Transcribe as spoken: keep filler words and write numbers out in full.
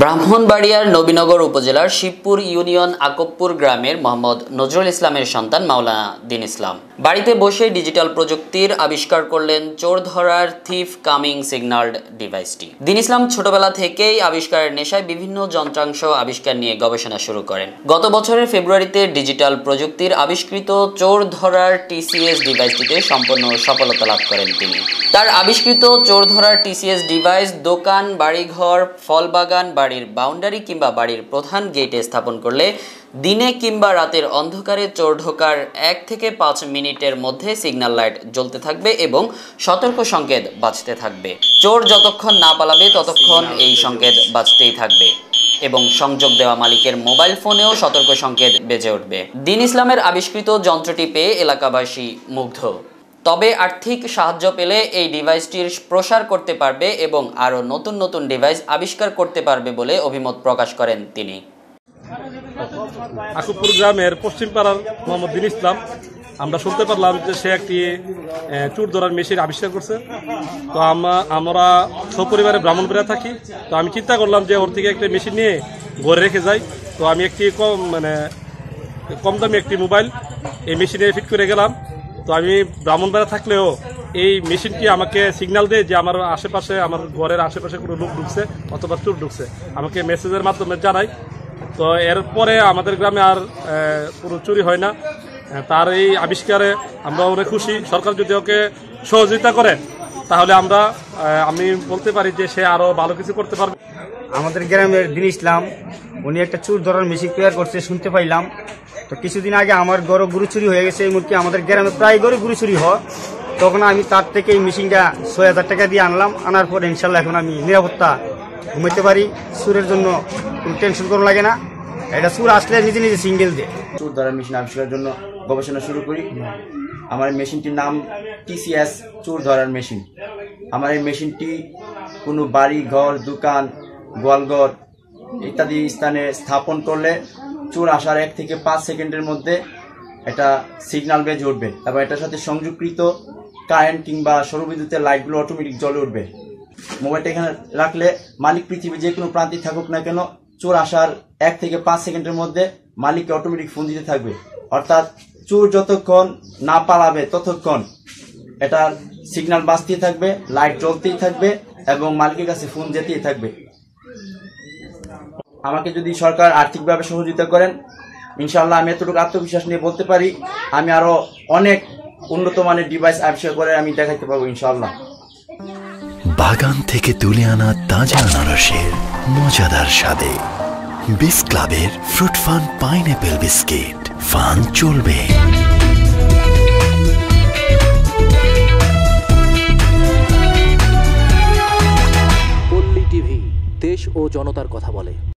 ব্রাহ্মণবাড়িয়ার নবীনগর উপজেলার শিবপুর ইউনিয়ন আকবপুর গ্রামের মোহাম্মদ নজরুল ইসলামের সন্তান মাওলানা দীন ইসলাম বাড়িতে বসে ডিজিটাল প্রযুক্তির আবিষ্কার করলেন চোর ধরার থিফ কামিং সিগন্যাল ডিভাইসটি। দীন ইসলাম ছোটবেলা থেকেই আবিষ্কারের নেশায় বিভিন্ন যন্ত্রাংশ আবিষ্কার নিয়ে গবেষণা শুরু করেন। গত বছরের ফেব্রুয়ারিতে ডিজিটাল প্রযুক্তির আবিষ্কৃত চোর ধরার টিসিএস ডিভাইসটিতে সম্পূর্ণ সফলতা লাভ করেন তিনি। তার আবিষ্কৃত চোর ধরার টিসিএস ডিভাইস দোকান, বাড়িঘর, ফল বাগান, বাড়ির বাউন্ডারি কিংবা বাড়ির প্রধান গেটে স্থাপন করলে দিনে কিংবা রাতের অন্ধকারে চোর ঢোকার এক থেকে পাঁচ মিনিটের মধ্যে সিগন্যাল লাইট জ্বলতে থাকবে এবং সতর্ক সংকেত বাজতে থাকবে। চোর যতক্ষণ না পালাবে ততক্ষণ এই সংকেত বাজতেই থাকবে এবং সংযোগ দেওয়া মালিকের মোবাইল ফোনেও সতর্ক সংকেত বেজে উঠবে। দীন ইসলামের আবিষ্কৃত যন্ত্রটি পেয়ে এলাকাবাসী মুগ্ধ। তবে আর্থিক সাহায্য পেলে এই ডিভাইসটির প্রসার করতে পারবে এবং আরও নতুন নতুন ডিভাইস আবিষ্কার করতে পারবে বলে অভিমত প্রকাশ করেন তিনি। আকবপুর গ্রামের পশ্চিম পাড়ার মোহাম্মদ দীন ইসলাম, আমরা শুনতে পারলাম যে সে একটি চোর ধরার মেশিন আবিষ্কার করছে। তো আমরা সপরিবারে ব্রাহ্মণবাড়িয়া থাকি। তো আমি চিন্তা করলাম যে ওর থেকে একটা মেশিন নিয়ে ঘরে রেখে যাই। তো আমি একটি কম মানে কম দামি একটি মোবাইল এই মেশিনে ফিট করে গেলাম। তো আমি ব্রাহ্মণবাড়িয়া থাকলেও এই মেশিনটি আমাকে সিগন্যাল দেয় যে আমার আশেপাশে, আমার ঘরের আশেপাশে কোনো লোক ঢুকছে অথবা চোর ঢুকছে, আমাকে মেসেজের মাধ্যমে জানায়। তো এরপরে আমাদের গ্রামে আর কোনো চুরি হয় না। তার এই আবিষ্কারে আমরা অনেক খুশি। সরকার যদি ওকে সহযোগিতা করে তাহলে আমরা আমি বলতে পারি যে সে আরও ভালো কিছু করতে পারবে। আমাদের গ্রামের দীন ইসলাম উনি একটা চোর ধরার মেশিন তৈরি করছে শুনতে পাইলাম। তো কিছুদিন আগে আমার গরু গরু চুরি হয়ে গেছে, এমনকি আমাদের গ্রামে প্রায় গরু গরু চুরি হয়। তখন আমি তার থেকে এই মেশিনটা ছয় হাজার টাকা দিয়ে আনলাম। আনার পর ইনশাল্লাহ এখন আমি নিরাপত্তা ঘুমাইতে পারি, চুরের জন্য কোনো টেনশন করা লাগে না। এটা চুর আসলে নিজে নিজে সিঙ্গেল দিয়ে চোর ধরার মেশিন আবিষ্কারের জন্য গবেষণা শুরু করি। আমার মেশিনটির নাম টিসিএস চোর ধরার মেশিন। আমার এই মেশিনটি কোনো বাড়ি, ঘর, দোকান, গোয়ালঘর ইত্যাদি স্থানে স্থাপন করলে চোর আসার এক থেকে পাঁচ সেকেন্ডের মধ্যে এটা সিগন্যাল বেজে উঠবে এবং এটার সাথে সংযুক্ত কারেন্ট কিংবা সৌরবিদ্যুতের লাইটগুলো অটোমেটিক জ্বলে উঠবে। মোবাইলটা এখানে রাখলে মালিক পৃথিবীর যে কোনো প্রান্তে থাকুক না কেন, চোর আসার এক থেকে পাঁচ সেকেন্ডের মধ্যে মালিককে অটোমেটিক ফোন দিতে থাকবে। অর্থাৎ চোর যতক্ষণ না পালাবে ততক্ষণ এটার সিগন্যাল বাজতেই থাকবে, লাইট জ্বলতেই থাকবে এবং মালিকের কাছে ফোন যেতেই থাকবে। আমাকে যদি সরকার আর্থিকভাবে সহযোগিতা করেন, ইনশাআল্লাহ আমি এতটুকু আত্মবিশ্বাস নিয়ে বলতে পারি আমি আরো অনেক উন্নত মানের ডিভাইস আবিষ্কার করে আমি দেখাতে পারবো ইনশাআল্লাহ। বাগান থেকে তুলে আনা তাজা আনারসের মজাদার স্বাদে বিস ক্লাবের fruit fun pineapple biscuit. Fun চলবে। পল্লী টিভি, দেশ ও জনতার কথা বলে।